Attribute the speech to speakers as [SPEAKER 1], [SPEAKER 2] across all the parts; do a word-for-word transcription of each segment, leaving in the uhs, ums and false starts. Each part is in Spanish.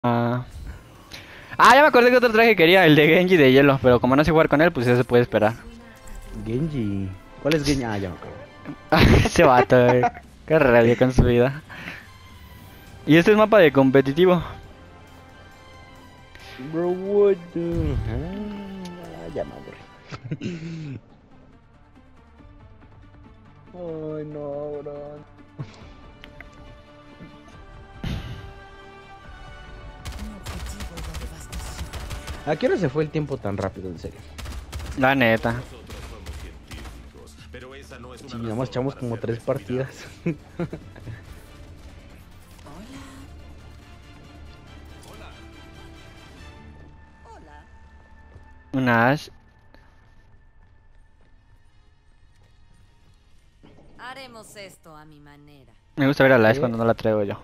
[SPEAKER 1] Ah, ah, ya me acordé que otro traje quería, el de Genji de hielo, pero como no sé jugar con él, pues ya se puede esperar.
[SPEAKER 2] Genji. ¿Cuál es Genji? Ah, ya me acuerdo.
[SPEAKER 1] Ese vato, eh, qué rabia con su vida. Y este es mapa de competitivo.
[SPEAKER 2] Bro, what the... Ah, ya me aburrí. Ay, no, bro. ¿A qué hora se fue el tiempo tan rápido, en serio?
[SPEAKER 1] La neta.
[SPEAKER 2] Sí, nada más echamos como tres partidas.
[SPEAKER 1] Una Ash.
[SPEAKER 3] Haremos esto a mi manera.
[SPEAKER 1] Me gusta ver a la Ash
[SPEAKER 2] ¿Qué?
[SPEAKER 1] cuando no la traigo yo.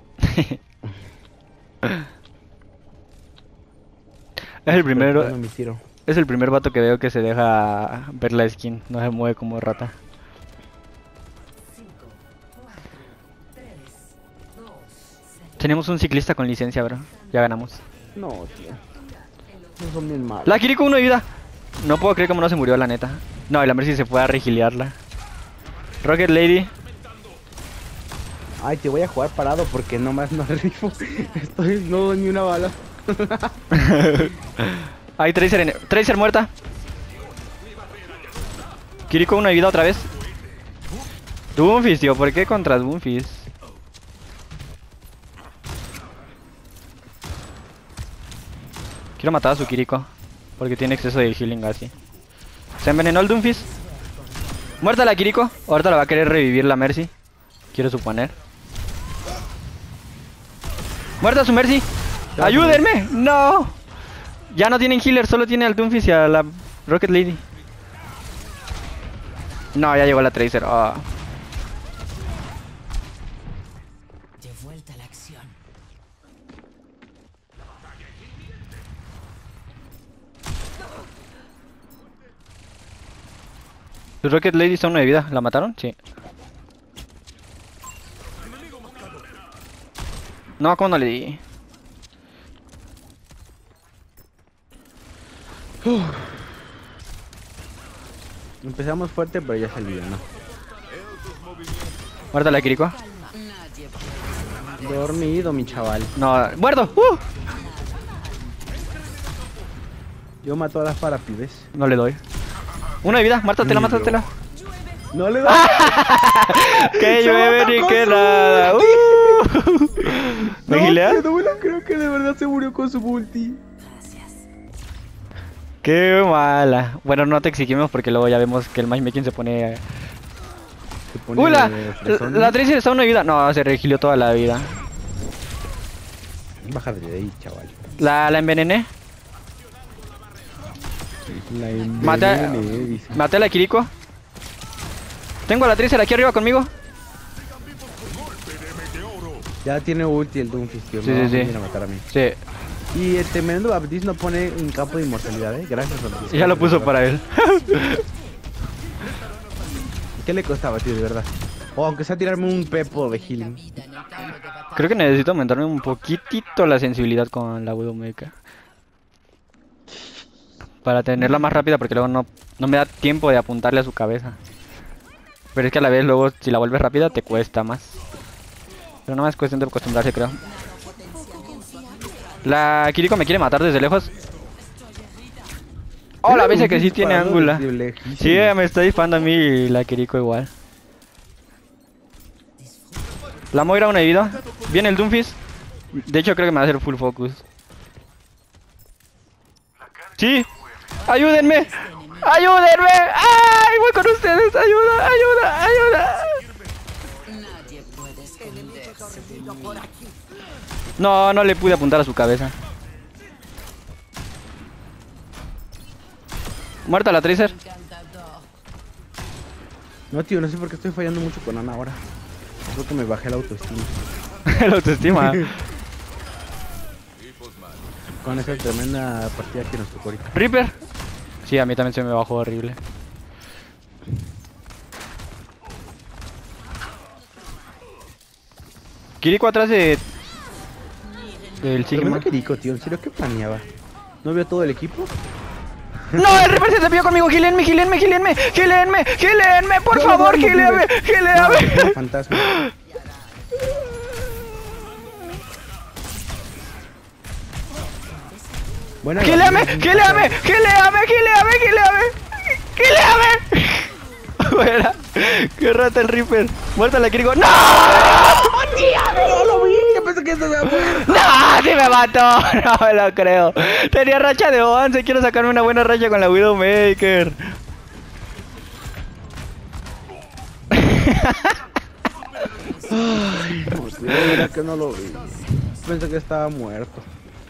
[SPEAKER 1] Es el primero.
[SPEAKER 2] Practicando mi tiro.
[SPEAKER 1] Es el primer vato que veo que se deja ver la skin. No se mueve como rata. Tenemos un ciclista con licencia, bro. Ya ganamos.
[SPEAKER 2] No, tío. No son bien malos.
[SPEAKER 1] La Kiriko uno de vida. No puedo creer cómo no se murió, la neta. No, y la Mercy se fue a regiliarla. Rocket Lady.
[SPEAKER 2] Ay, te voy a jugar parado porque nomás no rifo. Estoy no doy ni una bala.
[SPEAKER 1] Hay Tracer en... Tracer muerta. Kiriko una de vida otra vez. Doomfist, tío. ¿Por qué contra Doomfist? Quiero matar a su Kiriko. Porque tiene exceso de healing así. Se envenenó el Doomfist. Muerta la Kiriko. Ahorita la va a querer revivir la Mercy. Quiero suponer. Muerta su Mercy. ¡Ayúdenme! ¡No! Ya no tienen healer, solo tiene al Doomfist y a la Rocket Lady. No, ya llegó la Tracer. Oh.
[SPEAKER 3] De vuelta a la acción.
[SPEAKER 1] Su Rocket Lady está una de vida. ¿La mataron? Sí. No, ¿cómo no le di?
[SPEAKER 2] Uf. Empezamos fuerte, pero ya salió, ¿no?
[SPEAKER 1] Muerta la Kiriko.
[SPEAKER 2] Dormido, mi chaval.
[SPEAKER 1] No, muerto. Uh.
[SPEAKER 2] Yo mato a las parapibes.
[SPEAKER 1] No le doy. Una de vida, mátatela,
[SPEAKER 2] Ni yo.
[SPEAKER 1] mátatela.
[SPEAKER 2] No le da.
[SPEAKER 1] Que
[SPEAKER 2] Se
[SPEAKER 1] llueve
[SPEAKER 2] mató
[SPEAKER 1] ni
[SPEAKER 2] con
[SPEAKER 1] que
[SPEAKER 2] su
[SPEAKER 1] nada.
[SPEAKER 2] ulti.
[SPEAKER 1] Uh. ¿Me
[SPEAKER 2] No,
[SPEAKER 1] gileas?
[SPEAKER 2] que no, creo que de verdad se murió con su multi.
[SPEAKER 1] Qué mala. Bueno, no te exigimos porque luego ya vemos que el matchmaking se pone...
[SPEAKER 2] Se pone
[SPEAKER 1] ¡Uh, la,
[SPEAKER 2] fresón.
[SPEAKER 1] la Tracer está una de vida! No, se regilió toda la vida.
[SPEAKER 2] Baja de ahí, chaval.
[SPEAKER 1] La, la envenené.
[SPEAKER 2] La
[SPEAKER 1] Maté, a-
[SPEAKER 2] envenené, dice.
[SPEAKER 1] maté a la Kiriko. Tengo a la Tracer aquí arriba conmigo.
[SPEAKER 2] Ya tiene ulti el Doomfist, tío.
[SPEAKER 1] Sí,
[SPEAKER 2] Me
[SPEAKER 1] sí,
[SPEAKER 2] va a
[SPEAKER 1] sí.
[SPEAKER 2] venir a matar a mí.
[SPEAKER 1] Sí,
[SPEAKER 2] Y el tremendo Abdis no pone un campo de inmortalidad, eh. Gracias, Abdis.
[SPEAKER 1] ya lo puso para él.
[SPEAKER 2] ¿Qué le costaba, tío, de verdad? O aunque sea tirarme un pepo de healing.
[SPEAKER 1] Creo que necesito aumentarme un poquitito la sensibilidad con la Widowmaker. Para tenerla más rápida porque luego no, no me da tiempo de apuntarle a su cabeza. Pero es que a la vez luego si la vuelves rápida te cuesta más. Pero no más es cuestión de acostumbrarse, creo. La Kiriko me quiere matar desde lejos. Oh, la vez que sí tiene ángulo. Sí, me está disparando a mí la Kiriko igual. La Moira una herida. Viene el Doomfist. De hecho creo que me va a hacer full focus. ¡Sí! ¡Ayúdenme! ¡Ayúdenme! ¡Ay! ¡Voy con ustedes! ¡Ayuda! ¡Ayuda! ¡Ayuda!
[SPEAKER 3] Nadie puede esconderse.
[SPEAKER 1] No, no le pude apuntar a su cabeza. Muerta la Tracer.
[SPEAKER 3] Encantador.
[SPEAKER 2] No, tío, no sé por qué estoy fallando mucho con Ana ahora. Creo que me bajé la autoestima.
[SPEAKER 1] La autoestima.
[SPEAKER 2] Con esa tremenda partida que nos tocó ahorita.
[SPEAKER 1] Reaper. Sí, a mí también se me bajó horrible. Kiriko atrás de... Del
[SPEAKER 2] Pero
[SPEAKER 1] Sigma.
[SPEAKER 2] me Kiriko, tío, ¿en serio qué planeaba? ¿No vio todo el equipo?
[SPEAKER 1] ¡No! ¡El Reaper se te pilló conmigo! ¡Gilenme, gilenme, gilenme! ¡Gilenme, gilenme! ¡Por
[SPEAKER 2] No,
[SPEAKER 1] favor,
[SPEAKER 2] no, no,
[SPEAKER 1] gilenme!
[SPEAKER 2] no,
[SPEAKER 1] ¡Gilenme!
[SPEAKER 2] no, fantasma. Buena.
[SPEAKER 1] ¡Gileame!
[SPEAKER 2] Gabriel,
[SPEAKER 1] ¡Gileame! ¡Gileame! ¡Gileame! ¡Gileame! ¡Gileame! Fuera. ¡Qué rata el Reaper! ¡Muerta la Kiriko! ¡No!
[SPEAKER 2] No lo vi, yo pensé que esto se había muerto.
[SPEAKER 1] ¡No! ¡Sí me mató! No me lo creo. Tenía racha de once. Quiero sacarme una buena racha con la Widowmaker.
[SPEAKER 2] Ay, no, tío, mira que no lo vi. Pensé que estaba muerto.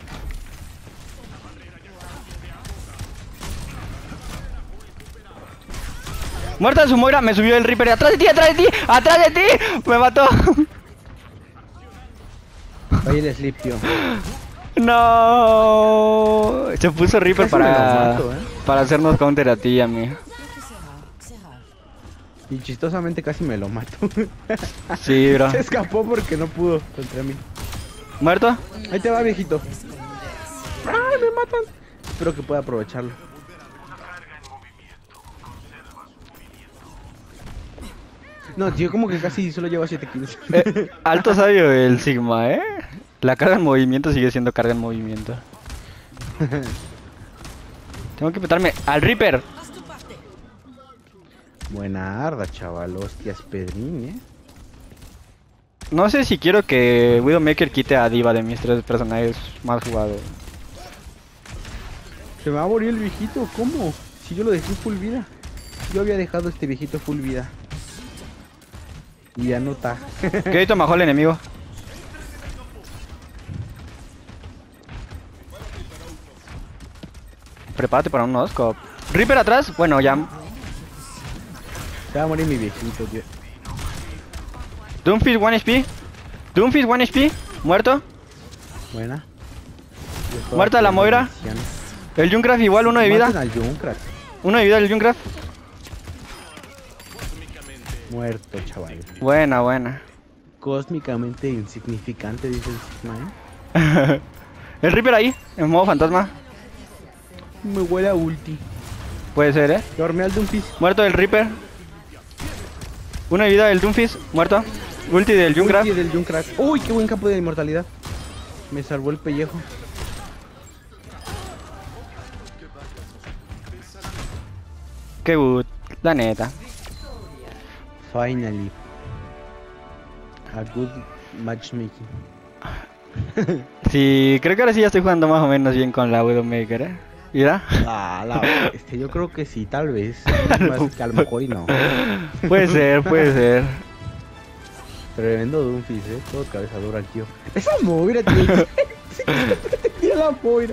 [SPEAKER 1] Muerta su Moira, me subió el Reaper. ¡Atrás de ti, atrás de ti! ¡Atrás de ti! ¡Me mató!
[SPEAKER 2] Vaya el sleep, tío.
[SPEAKER 1] ¡No! Se puso Reaper
[SPEAKER 2] Casi me lo
[SPEAKER 1] para,
[SPEAKER 2] mato, ¿eh?
[SPEAKER 1] para hacernos counter a ti y a mí.
[SPEAKER 2] Y chistosamente casi me lo mato.
[SPEAKER 1] Sí, bro.
[SPEAKER 2] Se escapó porque no pudo contra mí.
[SPEAKER 1] ¿Muerto?
[SPEAKER 2] Ahí te va, viejito. ¡Ay, me matan! Espero que pueda aprovecharlo. No, tío, como que casi solo lleva siete kills.
[SPEAKER 1] Eh, alto sabio el Sigma, ¿eh? La carga en movimiento sigue siendo carga en movimiento. Tengo que petarme al Reaper.
[SPEAKER 2] Buena arda, chaval. Hostias, Pedrín, eh.
[SPEAKER 1] No sé si quiero que Widowmaker quite a Diva de mis tres personajes más jugados.
[SPEAKER 2] Se me va a morir el viejito, ¿cómo? Si yo lo dejé full vida. Yo había dejado a este viejito full vida. Y ya no está.
[SPEAKER 1] Que ahorita majó el enemigo. Prepárate para un noscope. Reaper atrás. Bueno, ya.
[SPEAKER 2] Se va a morir mi viejito, tío.
[SPEAKER 1] Doomfist one H P. Doomfist one H P. Muerto.
[SPEAKER 2] Buena.
[SPEAKER 1] Muerta la Moira. El Junkrat igual, uno de vida.
[SPEAKER 2] Maten al Junkrat.
[SPEAKER 1] Uno de vida el Junkrat.
[SPEAKER 2] Muerto, chaval.
[SPEAKER 1] Buena, buena.
[SPEAKER 2] Cósmicamente insignificante, dice el Sigma, ¿eh?
[SPEAKER 1] El Reaper ahí, en modo fantasma.
[SPEAKER 2] Me huele a ulti.
[SPEAKER 1] Puede ser, eh.
[SPEAKER 2] Dorme al Doomfist.
[SPEAKER 1] Muerto el Reaper. Uno de vida del Doomfist. Muerto. Ulti del Junkrat.
[SPEAKER 2] Ulti del Junkrat. Uy, qué buen campo de inmortalidad. Me salvó el pellejo.
[SPEAKER 1] Qué good. La neta.
[SPEAKER 2] Finally. A good matchmaking.
[SPEAKER 1] Sí, creo que ahora sí ya estoy jugando más o menos bien con la Widowmaker, eh. ¿Mira?
[SPEAKER 2] Ah, la bestia. Yo creo que sí, tal vez. Más que a lo mejor y no.
[SPEAKER 1] Puede ser, puede ser.
[SPEAKER 2] Tremendo Doomfist, eh. Todo cabeza dura, tío. Esa Moira, tío. Tira la Moira.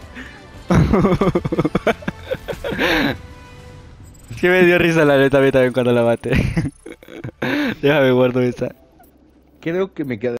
[SPEAKER 1] Sí me dio risa la neta a mí también cuando la maté. Déjame guardo esa.
[SPEAKER 2] Creo que me queda.